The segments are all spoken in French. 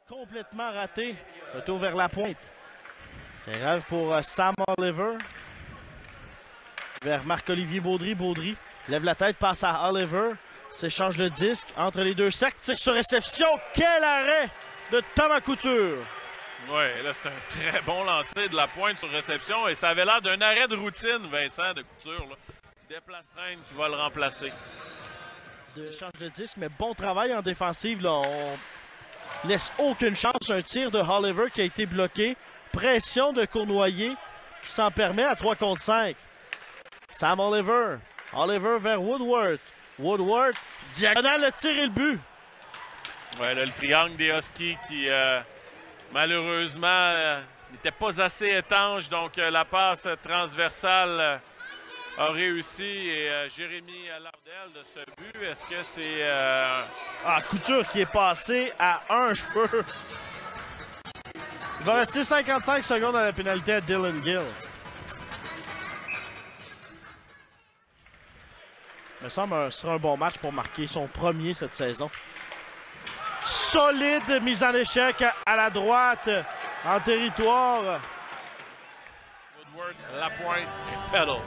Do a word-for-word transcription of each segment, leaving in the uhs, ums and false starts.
Complètement raté. Retour vers la pointe. C'est grave pour uh, Sam Oliver. Vers Marc-Olivier Baudry. Baudry lève la tête, passe à Oliver. S'échange le disque entre les deux cercles. Tire sur réception. Quel arrêt de Thomas Couture. Oui, là, c'est un très bon lancer de la pointe sur réception. Et ça avait l'air d'un arrêt de routine, Vincent, de Couture. Là. Déplace Reine qui va le remplacer. Échange de disque, mais bon travail en défensive. Là. On laisse aucune chance. Un tir de Oliver qui a été bloqué. Pression de Cournoyer qui s'en permet à trois contre cinq. Sam Oliver. Oliver vers Woodward. Woodward, diagonale, le tir et le but. Ouais, là, le triangle des Huskies qui, euh, malheureusement, euh, n'était pas assez étanche. Donc, euh, la passe transversale euh, a réussi. Et euh, Jérémy Lardel de ce but, est-ce que c'est... Euh... Ah, Couture qui est passé à un cheveu. Il va rester cinquante-cinq secondes à la pénalité à Dylan Gill. Il me semble que ce sera un bon match pour marquer son premier cette saison. Solide mise en échec à la droite, en territoire. Woodward, Lapointe et Peddle.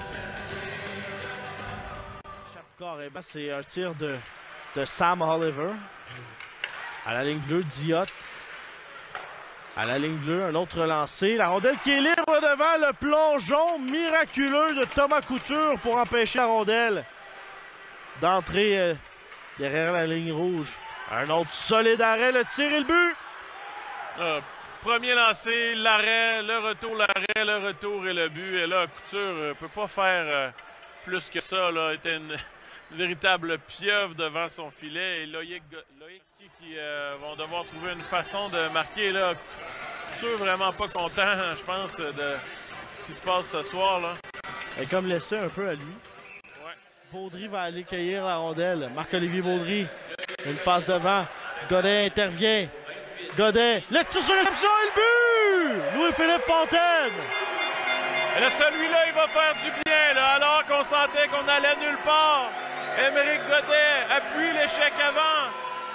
Carrément, c'est un tir de, de Sam Oliver. À la ligne bleue, Diot. À la ligne bleue, un autre lancé. La rondelle qui est libre devant le plongeon miraculeux de Thomas Couture pour empêcher la rondelle d'entrer euh, derrière la ligne rouge. Un autre solide arrêt, le tir et le but. Euh, premier lancé, l'arrêt, le retour, l'arrêt, le retour et le but. Et là, Couture ne euh, peut pas faire euh, plus que ça. Il était une, une véritable pieuvre devant son filet. Et Loïc, Loïc qui euh, vont devoir trouver une façon de marquer. Là. Couture vraiment pas content, je pense, de ce qui se passe ce soir. Là. Et comme laissé un peu à lui. Baudry va aller cueillir la rondelle. Marc-Olivier Baudry. Une passe devant. Godet intervient. Godet. Le tir sur réception et le but! Louis-Philippe Fontaine. Et là, celui-là, il va faire du bien. Là, alors qu'on sentait qu'on allait nulle part. Émeric Godet appuie l'échec avant.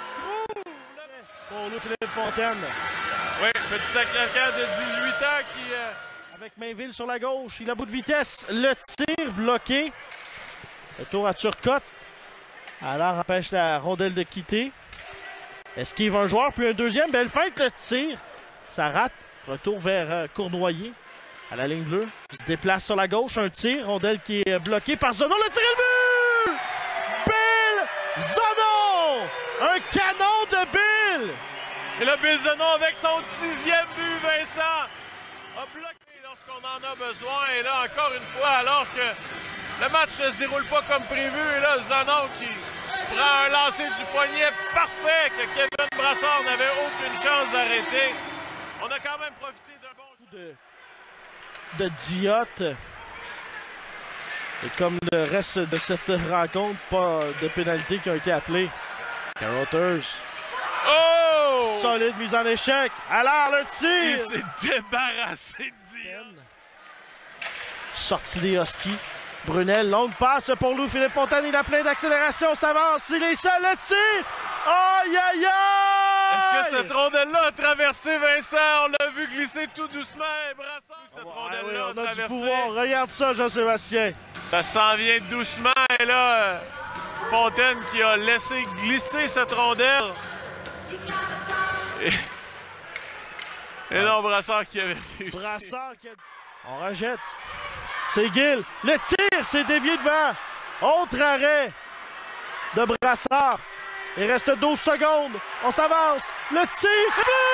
Pour Louis-Philippe Fontaine. Oui, petit attaquant de dix-huit ans qui... Euh... Avec Mainville sur la gauche. Il a bout de vitesse. Le tir bloqué. Retour à Turcotte. Alors empêche la rondelle de quitter. Esquive un joueur, puis un deuxième. Belle feinte, le tir. Ça rate. Retour vers euh, Cournoyer. À la ligne bleue. Il se déplace sur la gauche. Un tir. Rondelle qui est bloquée par Zono. Le tir et le but! Bill Zono! Un canon de Bill! Et là, Bill Zono avec son dixième but, Vincent, a bloqué lorsqu'on en a besoin. Et là, encore une fois, alors que le match ne se déroule pas comme prévu. Et là, Zono qui prend un lancer du poignet parfait que Kevin Brassard n'avait aucune chance d'arrêter. On a quand même profité d'un bon coup de, de Diot. Et comme le reste de cette rencontre, pas de pénalité qui a été appelée. Carotters. Oh! Solide mise en échec. Alors, le tir! Il s'est débarrassé de Diot. Sortie des Huskies. Brunel, longue passe pour Louis-Philippe Fontaine. Il a plein d'accélération, s'avance. Il est seul, le tir! Aïe, aïe, aïe! Est-ce que cette rondelle-là a traversé, Vincent? On l'a vu glisser tout doucement. Et Brassard, cette oh, rondelle-là ah oui, a on a traversé. du pouvoir. Regarde ça, Jean-Sébastien. Ça s'en vient doucement. Et là, Fontaine qui a laissé glisser cette rondelle. Et, et non, Brassard qui avait réussi. Brassard qui a... On rejette. C'est Gill. Le tir, c'est dévié devant. Autre arrêt de Brassard. Il reste douze secondes. On s'avance. Le tir.